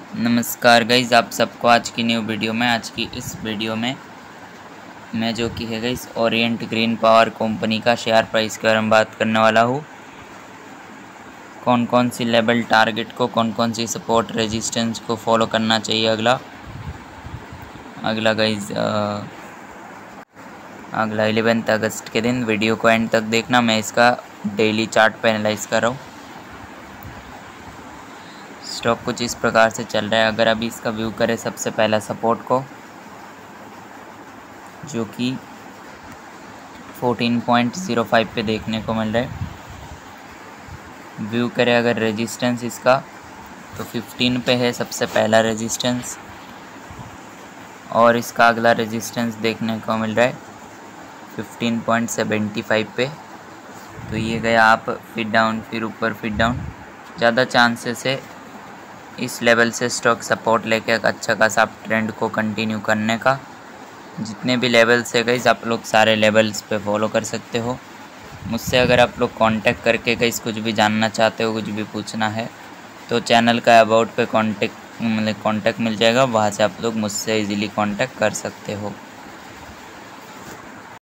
नमस्कार गाइज़, आप सबको आज की न्यू वीडियो में आज की इस वीडियो में मैं जो कि है गाइज़ ओरिएंट ग्रीन पावर कंपनी का शेयर प्राइस के बारे में बात करने वाला हूँ। कौन कौन सी लेवल टारगेट को, कौन कौन सी सपोर्ट रेजिस्टेंस को फॉलो करना चाहिए। अगला गाइज़ अगला 11 अगस्त के दिन वीडियो को एंड तक देखना। मैं इसका डेली चार्ट पे एनालाइज कर रहा हूँ। स्टॉक कुछ इस प्रकार से चल रहा है। अगर अभी इसका व्यू करें सबसे पहला सपोर्ट को, जो कि 14.05 पे देखने को मिल रहा है। व्यू करें अगर रेजिस्टेंस इसका, तो 15 पे है सबसे पहला रेजिस्टेंस, और इसका अगला रेजिस्टेंस देखने को मिल रहा है 15.75 पे। तो ये गया आप फिर डाउन, फिर ऊपर, फिर डाउन। ज़्यादा चांसेस है इस लेवल से स्टॉक सपोर्ट लेके एक अच्छा खासा आप ट्रेंड को कंटिन्यू करने का। जितने भी लेवल्स है गाइस, आप लोग सारे लेवल्स पे फॉलो कर सकते हो। मुझसे अगर आप लोग कांटेक्ट करके गाइस कुछ भी जानना चाहते हो, कुछ भी पूछना है, तो चैनल का अबाउट पे कांटेक्ट मिल जाएगा। वहाँ से आप लोग मुझसे इजीली कांटेक्ट कर सकते हो।